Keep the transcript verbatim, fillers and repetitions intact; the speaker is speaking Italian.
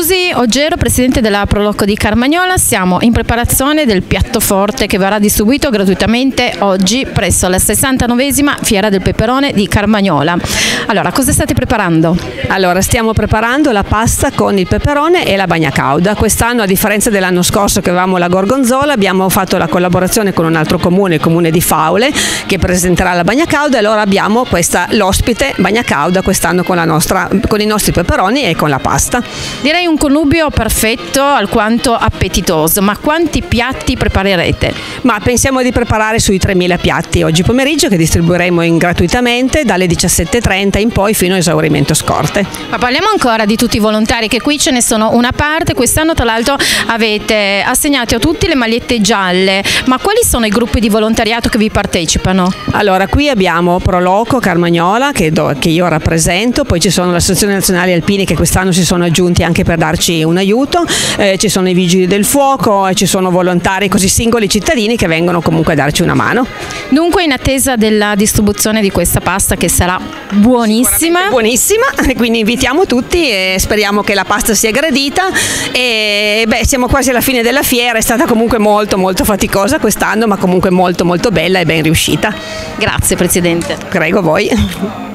Susi Oggero, presidente della Proloco di Carmagnola, siamo in preparazione del piatto forte che verrà distribuito gratuitamente oggi presso la sessantanovesima Fiera del Peperone di Carmagnola. Allora, cosa state preparando? Allora, stiamo preparando la pasta con il peperone e la bagna cauda. Quest'anno, a differenza dell'anno scorso che avevamo la gorgonzola, abbiamo fatto la collaborazione con un altro comune, il comune di Faule, che presenterà la bagna cauda, e allora abbiamo questa l'ospite bagna cauda quest'anno con, la nostra, con i nostri peperoni e con la pasta. Direi un connubio perfetto, alquanto appetitoso, ma quanti piatti preparerete? Ma pensiamo di preparare sui tremila piatti oggi pomeriggio, che distribuiremo in gratuitamente dalle diciassette e trenta in poi fino a esaurimento scorte. Ma parliamo ancora di tutti i volontari, che qui ce ne sono una parte. Quest'anno tra l'altro avete assegnato a tutti le magliette gialle, ma quali sono i gruppi di volontariato che vi partecipano? Allora, qui abbiamo Proloco Carmagnola che, do, che io rappresento, poi ci sono le associazioni nazionali alpini che quest'anno si sono aggiunti anche per darci un aiuto, eh, ci sono i vigili del fuoco e ci sono volontari così singoli cittadini che vengono comunque a darci una mano. Dunque, in attesa della distribuzione di questa pasta, che sarà buonissima, buonissima, quindi invitiamo tutti e speriamo che la pasta sia gradita. E beh, siamo quasi alla fine della fiera, è stata comunque molto molto faticosa quest'anno, ma comunque molto molto bella e ben riuscita. Grazie Presidente. Prego voi.